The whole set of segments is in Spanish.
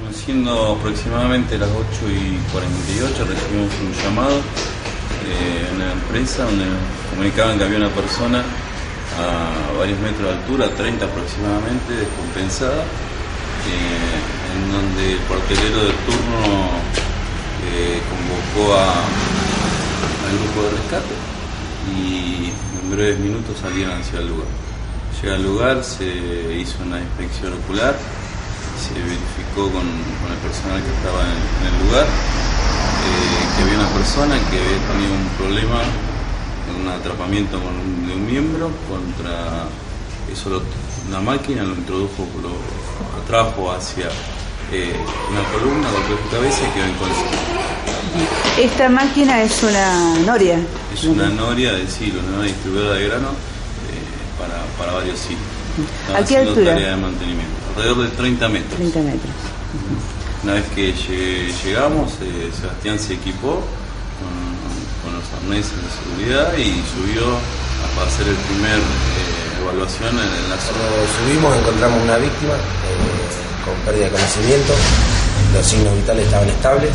Siendo aproximadamente las 8:48 recibimos un llamado en una empresa donde nos comunicaban que había una persona a varios metros de altura, 30 aproximadamente, descompensada, en donde el cuartelero de turno convocó al grupo de rescate y en breves minutos salieron hacia el lugar. Llega al lugar, se hizo una inspección ocular, se verificó con el personal que estaba en el lugar que había una persona que había tenido un problema, un atrapamiento de un miembro contra eso. Una máquina lo introdujo, lo atrajo hacia una columna, golpeó su cabeza y quedó inconsciente. ¿Esta máquina es una noria? Es una noria de silo, una distribuidora de grano para varios silos. ¿A qué altura? Tarea de mantenimiento, alrededor de 30 metros. 30 metros. Una vez que llegamos, Sebastián se equipó con los arneses de seguridad y subió para hacer el primer evaluación en la zona. Cuando subimos encontramos una víctima con pérdida de conocimiento, los signos vitales estaban estables,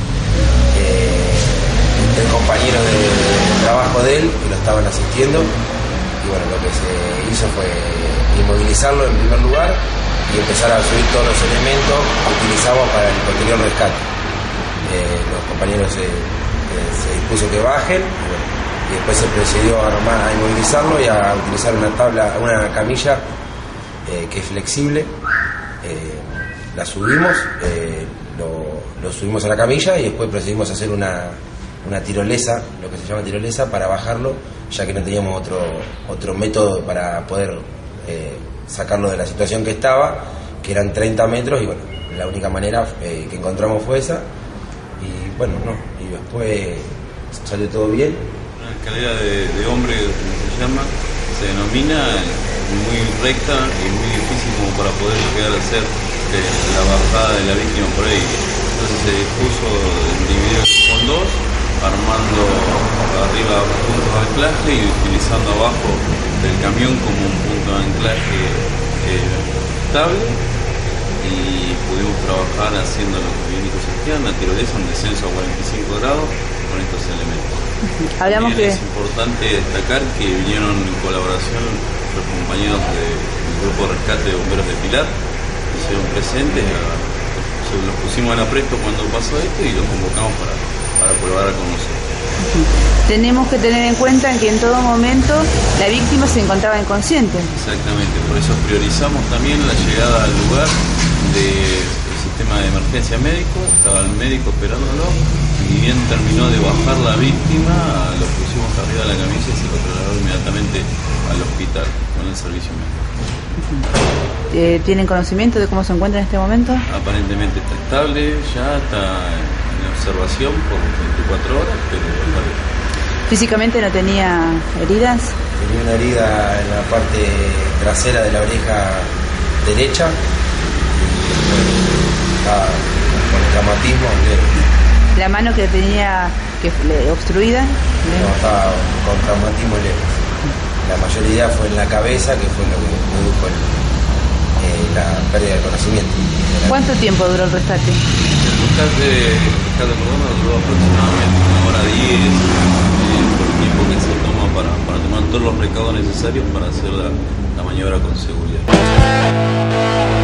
tres compañeros de trabajo de él que lo estaban asistiendo, y bueno, lo que se hizo fue inmovilizarlo en primer lugar y empezar a subir todos los elementos que utilizamos para el posterior rescate. Los compañeros se dispuso que bajen y después se procedió a inmovilizarlo y a utilizar una camilla que es flexible. La subimos, lo subimos a la camilla y después procedimos a hacer una tirolesa, lo que se llama tirolesa, para bajarlo, ya que no teníamos otro método para poder sacarlo de la situación que estaba, que eran 30 metros, y bueno, la única manera que encontramos fue esa, y bueno, y después salió todo bien. Una escalera de hombre, como se llama, se denomina, muy recta y muy difícil como para poder llegar a hacer la bajada de la víctima por ahí. Entonces se dispuso de dividir con dos, armando arriba puntos de anclaje y utilizando abajo del camión como un punto de anclaje estable, y pudimos trabajar haciendo lo que bien dijo Sebastián, la tirolesa, un descenso a 45 grados con estos elementos. Hablamos es importante destacar que vinieron en colaboración los compañeros del grupo de rescate de bomberos de Pilar, que hicieron presentes, los pusimos en apresto cuando pasó esto y los convocamos para colaborar con nosotros. Tenemos que tener en cuenta que en todo momento la víctima se encontraba inconsciente. Exactamente, por eso priorizamos también la llegada al lugar del sistema de emergencia médico. Estaba el médico esperándolo, y bien terminó de bajar la víctima, lo pusimos arriba de la camilla y se lo trasladó inmediatamente al hospital con el servicio médico. ¿Tienen conocimiento de cómo se encuentra en este momento? Aparentemente está estable, ya está en observación por 24 horas, pero está bien. ¿Físicamente no tenía heridas? Tenía una herida en la parte trasera de la oreja derecha, estaba con traumatismo. ¿La mano que tenía obstruida? No, estaba con traumatismo leve. La mayoría fue en la cabeza, que fue lo que produjo la pérdida de conocimiento. ¿Cuánto tiempo duró el rescate? El rescate urbano duró aproximadamente 1:10, por el tiempo que se toma para tomar todos los recaudos necesarios para hacer la maniobra con seguridad.